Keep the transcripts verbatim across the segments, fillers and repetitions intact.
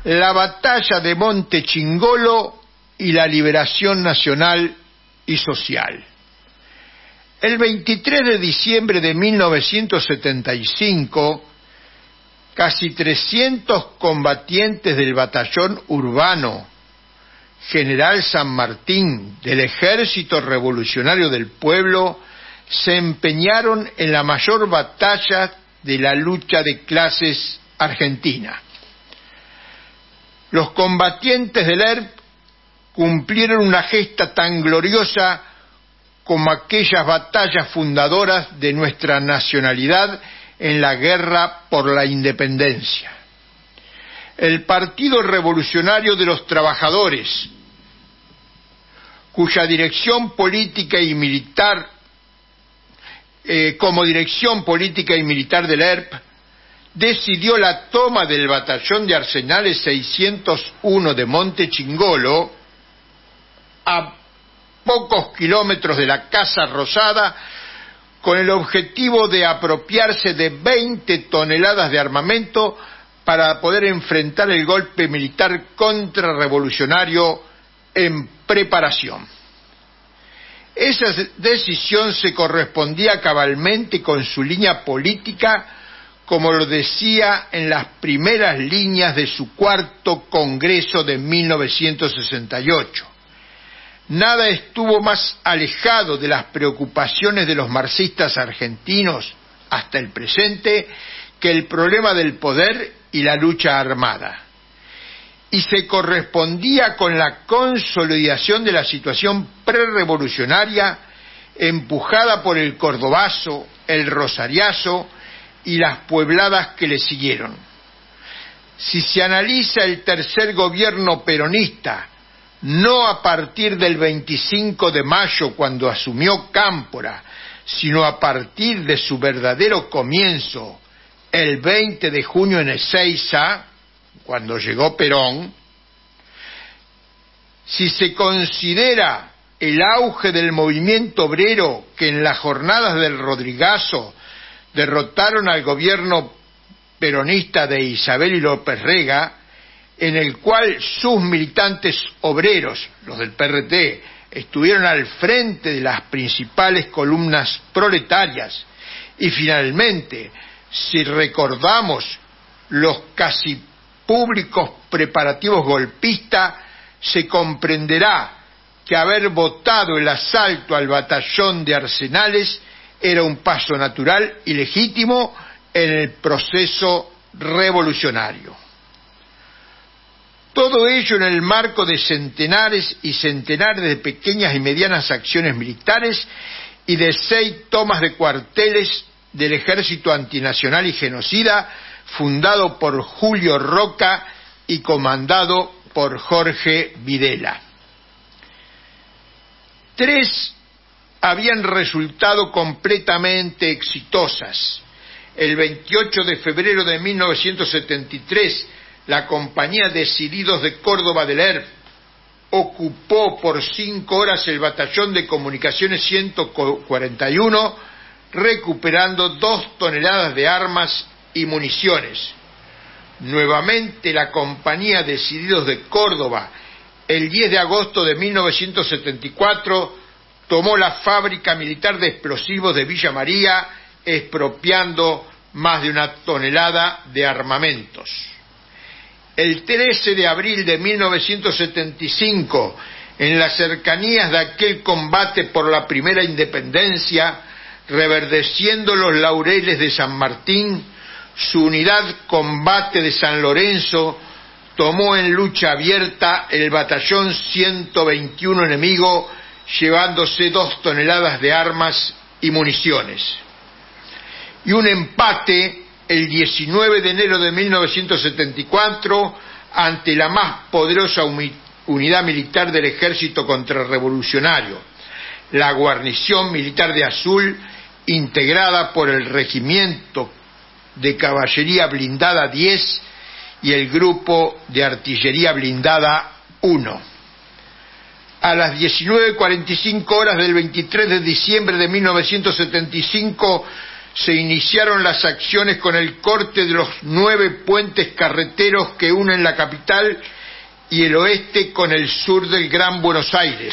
la batalla de Montechingolo y la liberación nacional y social. El veintitrés de diciembre de mil novecientos setenta y cinco, casi trescientos combatientes del batallón urbano General San Martín del Ejército Revolucionario del Pueblo se empeñaron en la mayor batalla de la lucha de clases argentina. Los combatientes del E R P cumplieron una gesta tan gloriosa como aquellas batallas fundadoras de nuestra nacionalidad en la guerra por la independencia. El Partido Revolucionario de los Trabajadores, cuya dirección política y militar, eh, como dirección política y militar del E R P, decidió la toma del batallón de Arsenales seiscientos uno de Montechingolo, a pocos kilómetros de la Casa Rosada, con el objetivo de apropiarse de veinte toneladas de armamento para poder enfrentar el golpe militar contrarrevolucionario en preparación. Esa decisión se correspondía cabalmente con su línea política, como lo decía en las primeras líneas de su cuarto Congreso de mil novecientos sesenta y ocho. Nada estuvo más alejado de las preocupaciones de los marxistas argentinos hasta el presente que el problema del poder y la lucha armada, y se correspondía con la consolidación de la situación prerrevolucionaria empujada por el cordobazo, el rosariazo y las puebladas que le siguieron. Si se analiza el tercer gobierno peronista, no a partir del veinticinco de mayo cuando asumió Cámpora, sino a partir de su verdadero comienzo, el veinte de junio en Ezeiza, cuando llegó Perón, si se considera el auge del movimiento obrero que en las jornadas del Rodrigazo derrotaron al gobierno peronista de Isabel y López Rega, en el cual sus militantes obreros, los del P R T, estuvieron al frente de las principales columnas proletarias, y finalmente, si recordamos los casi públicos preparativos golpistas, se comprenderá que haber votado el asalto al batallón de Arsenales era un paso natural y legítimo en el proceso revolucionario. Todo ello en el marco de centenares y centenares de pequeñas y medianas acciones militares y de seis tomas de cuarteles del ejército antinacional y genocida fundado por Julio Roca y comandado por Jorge Videla. Tres habían resultado completamente exitosas. El veintiocho de febrero de mil novecientos setenta y tres, la compañía Decididos de Córdoba del E R P ocupó por cinco horas el batallón de comunicaciones ciento cuarenta y uno, recuperando dos toneladas de armas y municiones. Nuevamente la compañía Decididos de Córdoba, el diez de agosto de mil novecientos setenta y cuatro, tomó la fábrica militar de explosivos de Villa María, expropiando más de una tonelada de armamentos. El trece de abril de mil novecientos setenta y cinco, en las cercanías de aquel combate por la primera independencia, reverdeciendo los laureles de San Martín, su unidad Combate de San Lorenzo tomó en lucha abierta el batallón ciento veintiuno enemigo, llevándose dos toneladas de armas y municiones. Y un empate el diecinueve de enero de mil novecientos setenta y cuatro ante la más poderosa unidad militar del ejército contrarrevolucionario, la guarnición militar de Azul, integrada por el regimiento de caballería blindada diez y el grupo de artillería blindada uno. A las diecinueve cuarenta y cinco horas del veintitrés de diciembre de mil novecientos setenta y cinco se iniciaron las acciones con el corte de los nueve puentes carreteros que unen la capital y el oeste con el sur del Gran Buenos Aires.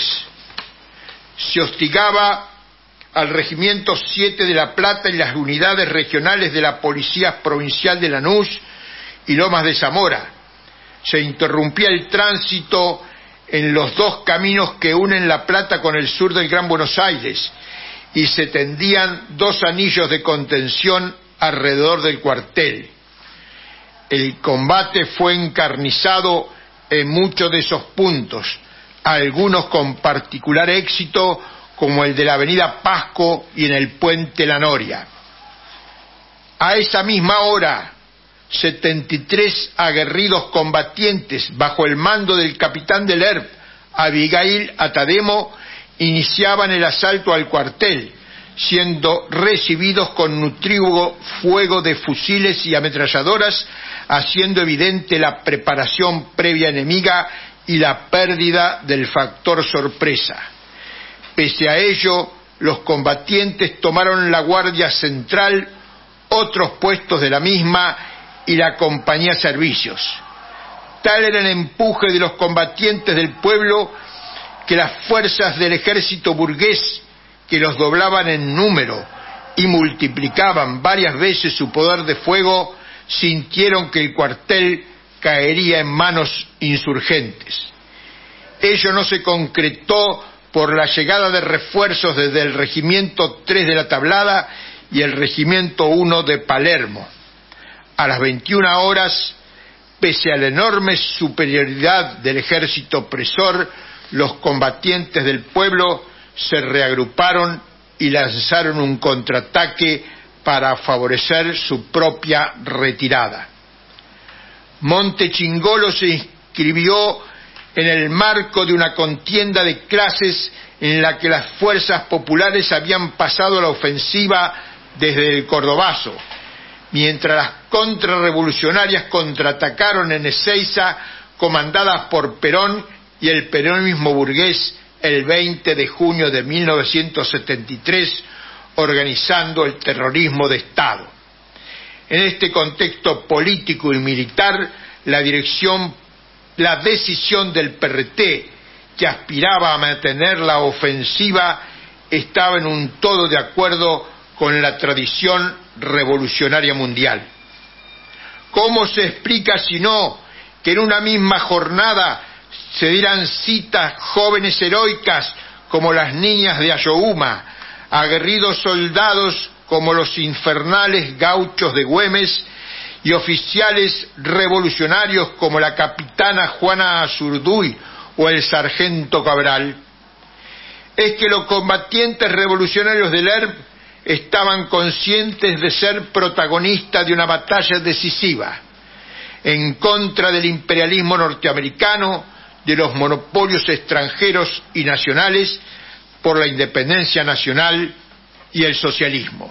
Se hostigaba al Regimiento siete de La Plata y las unidades regionales de la Policía Provincial de Lanús y Lomas de Zamora. Se interrumpía el tránsito en los dos caminos que unen La Plata con el sur del Gran Buenos Aires y se tendían dos anillos de contención alrededor del cuartel. El combate fue encarnizado en muchos de esos puntos, algunos con particular éxito, como el de la avenida Pasco y en el puente La Noria. A esa misma hora, setenta y tres aguerridos combatientes bajo el mando del capitán del E R P, Abigail Atademo, iniciaban el asalto al cuartel, siendo recibidos con nutrido fuego de fusiles y ametralladoras, haciendo evidente la preparación previa enemiga y la pérdida del factor sorpresa. Pese a ello, los combatientes tomaron la guardia central, otros puestos de la misma y la compañía servicios. Tal era el empuje de los combatientes del pueblo que las fuerzas del ejército burgués, que los doblaban en número y multiplicaban varias veces su poder de fuego, sintieron que el cuartel caería en manos insurgentes. Ello no se concretó por la llegada de refuerzos desde el Regimiento tres de la Tablada y el Regimiento uno de Palermo. A las veintiuna horas, pese a la enorme superioridad del ejército opresor, los combatientes del pueblo se reagruparon y lanzaron un contraataque para favorecer su propia retirada. Montechingolo se inscribió en el marco de una contienda de clases en la que las fuerzas populares habían pasado a la ofensiva desde el Cordobazo, mientras las contrarrevolucionarias contraatacaron en Ezeiza, comandadas por Perón y el peronismo burgués, el veinte de junio de mil novecientos setenta y tres, organizando el terrorismo de Estado. En este contexto político y militar, la dirección, la decisión del P R T, que aspiraba a mantener la ofensiva, estaba en un todo de acuerdo con la tradición revolucionaria mundial. ¿Cómo se explica si no que en una misma jornada se dieran citas jóvenes heroicas como las niñas de Ayohuma, aguerridos soldados como los infernales gauchos de Güemes y oficiales revolucionarios como la capitana Juana Azurduy o el sargento Cabral? Es que los combatientes revolucionarios del E R P estaban conscientes de ser protagonistas de una batalla decisiva en contra del imperialismo norteamericano, de los monopolios extranjeros y nacionales, por la independencia nacional y el socialismo.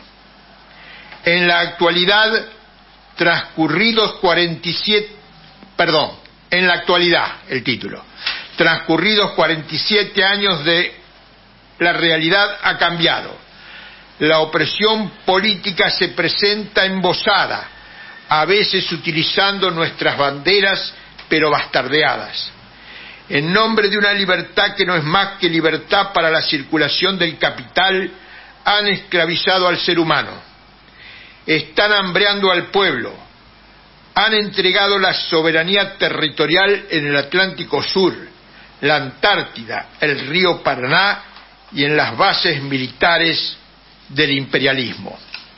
En la actualidad, transcurridos cuarenta y siete, perdón, en la actualidad, el título, transcurridos cuarenta y siete años de la realidad ha cambiado. La opresión política se presenta embosada, a veces utilizando nuestras banderas, pero bastardeadas, en nombre de una libertad que no es más que libertad para la circulación del capital. Han esclavizado al ser humano, están hambreando al pueblo, han entregado la soberanía territorial en el Atlántico Sur, la Antártida, el río Paraná y en las bases militares del imperialismo.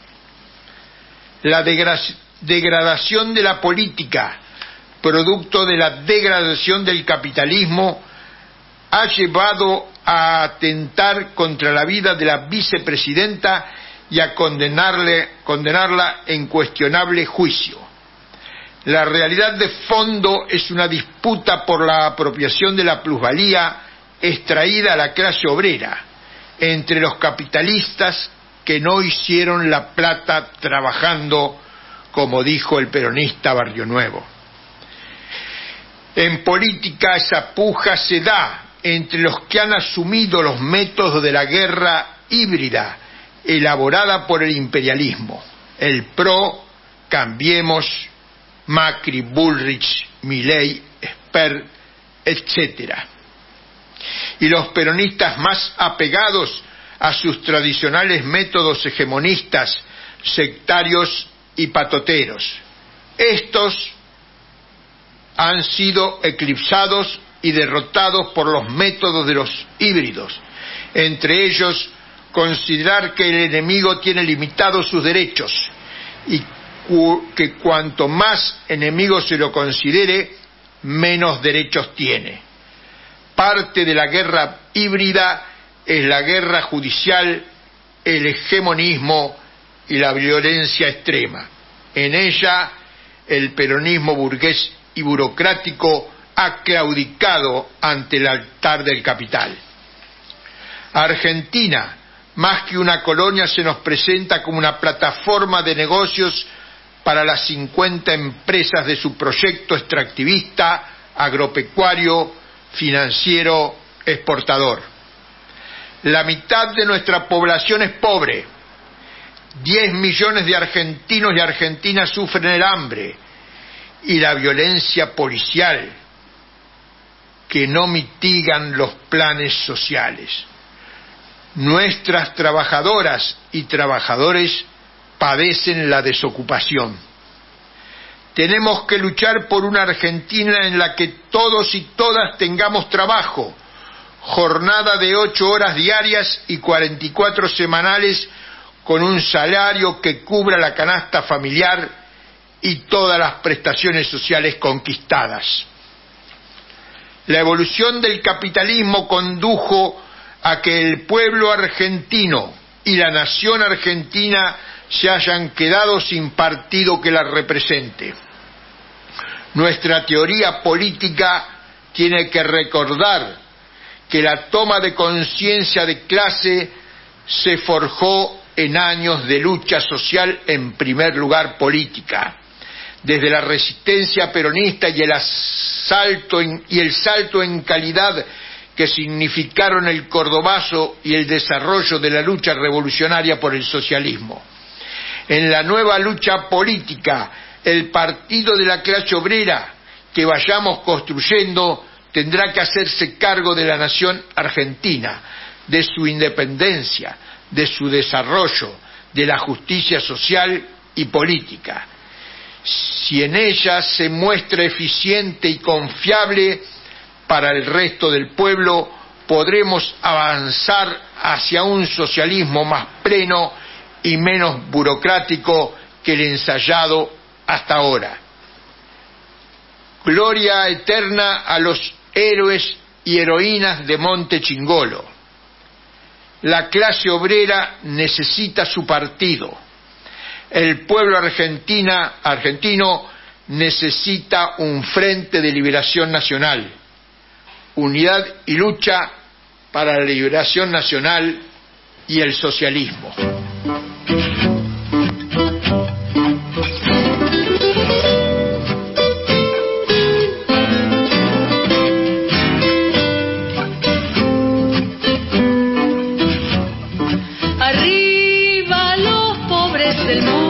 La degradación de la política, producto de la degradación del capitalismo, ha llevado a atentar contra la vida de la vicepresidenta y a condenarle, condenarla en cuestionable juicio. La realidad de fondo es una disputa por la apropiación de la plusvalía extraída a la clase obrera entre los capitalistas que no hicieron la plata trabajando, como dijo el peronista Barrio Nuevo. En política esa puja se da entre los que han asumido los métodos de la guerra híbrida elaborada por el imperialismo, el PRO, Cambiemos, Macri, Bullrich, Milei, Spert, etcétera. Y los peronistas más apegados a sus tradicionales métodos hegemonistas, sectarios y patoteros. Estos han sido eclipsados y derrotados por los métodos de los híbridos, entre ellos considerar que el enemigo tiene limitados sus derechos y cu- que cuanto más enemigo se lo considere, menos derechos tiene. Parte de la guerra híbrida es la guerra judicial, el hegemonismo y la violencia extrema. En ella, el peronismo burgués y burocrático ha claudicado ante el altar del capital. Argentina, más que una colonia, se nos presenta como una plataforma de negocios para las cincuenta empresas de su proyecto extractivista, agropecuario, financiero, exportador. La mitad de nuestra población es pobre. diez millones de argentinos y argentinas sufren el hambre y la violencia policial, que no mitigan los planes sociales. Nuestras trabajadoras y trabajadores padecen la desocupación. Tenemos que luchar por una Argentina en la que todos y todas tengamos trabajo, jornada de ocho horas diarias y cuarenta y cuatro semanales, con un salario que cubra la canasta familiar y todas las prestaciones sociales conquistadas. La evolución del capitalismo condujo a que el pueblo argentino y la nación argentina se hayan quedado sin partido que la represente. Nuestra teoría política tiene que recordar que la toma de conciencia de clase se forjó en años de lucha social, en primer lugar política. Desde la resistencia peronista y el asalto en, y el salto en calidad que significaron el cordobazo y el desarrollo de la lucha revolucionaria por el socialismo. En la nueva lucha política, el partido de la clase obrera que vayamos construyendo tendrá que hacerse cargo de la nación argentina, de su independencia, de su desarrollo, de la justicia social y política. Si en ella se muestra eficiente y confiable para el resto del pueblo, podremos avanzar hacia un socialismo más pleno y menos burocrático que el ensayado hasta ahora. Gloria eterna a los héroes y heroínas de Monte Chingolo. La clase obrera necesita su partido. El pueblo argentina, argentino necesita un frente de liberación nacional, unidad y lucha para la liberación nacional y el socialismo. Arriba los pobres del mundo.